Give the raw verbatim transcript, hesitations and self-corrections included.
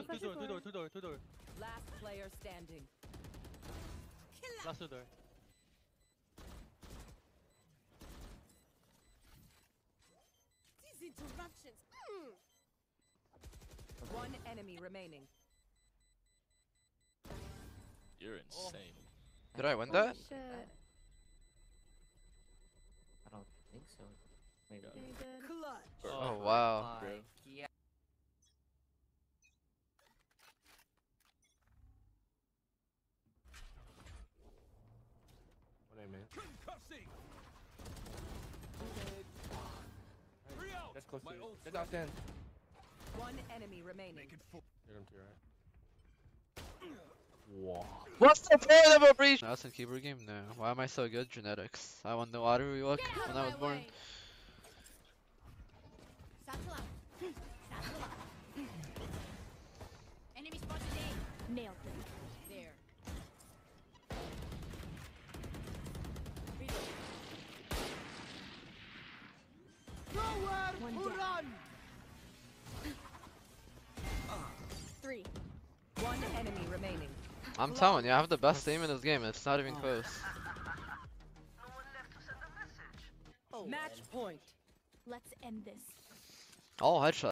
two door, two door, two door, two door. Last player standing. Last two door. These interruptions. Mm. One enemy remaining. You're insane. Did I win that? Shit. I don't think so. Maybe. Yeah, you did. Clutch. Oh wow. Like, yeah. What name, man? That's close to you. That's out then. One enemy remaining. Hit him to your right. Wow. What's the point of a breach? That's a keyboard game? No. Why am I so good? Genetics. I won the lottery look when I was born. Satchel out. Satchel out. Enemy spotted A. Nailed it. There. One down. Three. One enemy remaining. I'm telling you, I have the best aim in this game. It's not even close. Match point. Let's end this. All headshot.